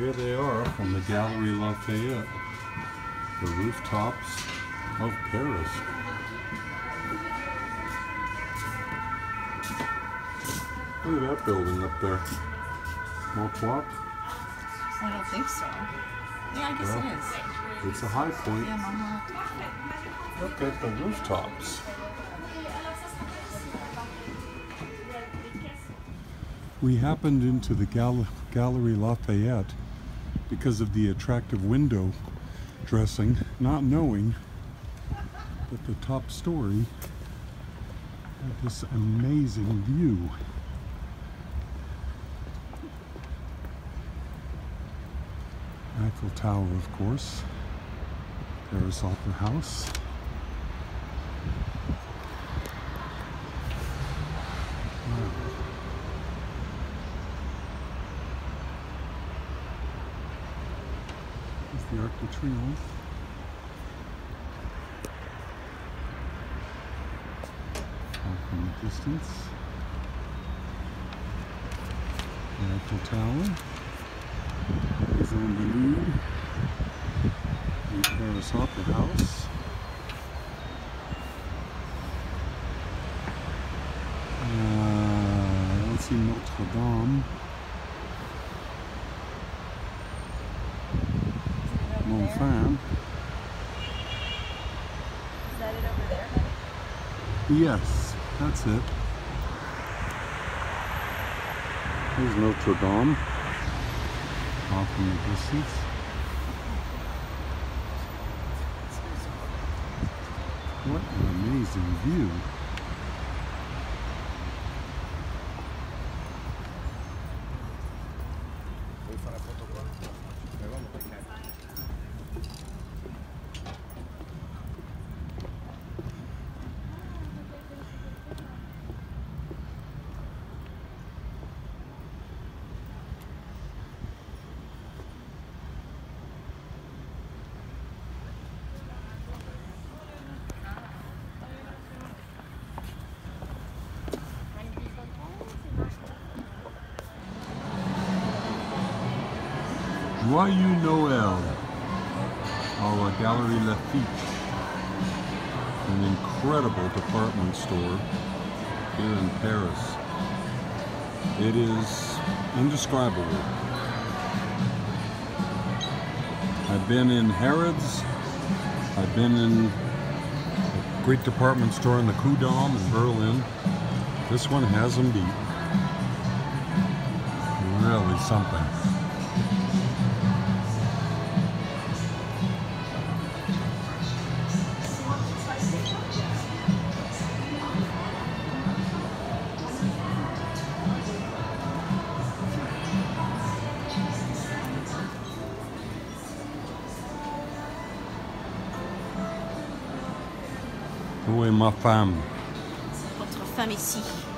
Here they are from the Galeries Lafayette, the rooftops of Paris. Look at that building up there. Montmartre? I don't think so. Yeah, I guess it is. It's a high point. Yeah, Montmartre. Look at the rooftops. We happened into the Galeries Lafayette because of the attractive window dressing, not knowing that the top story had this amazing view. Eiffel Tower, of course. Paris Opera House. There's the Arc de Triomphe. Off in the distance. The Eiffel Tower is on the lead. The Paris Opera House. I don't see Notre Dame. Montfaucon. Is that it over there, honey? Yes, that's it. There's Notre Dame off in the distance. What an amazing view. Joyeux Noël, our Galeries Lafayette, an incredible department store here in Paris. It is indescribable. I've been in Harrods, I've been in a great department store in the Ku'damm in Berlin. This one has them beat. Really something. Où est ma femme? Votre femme ici.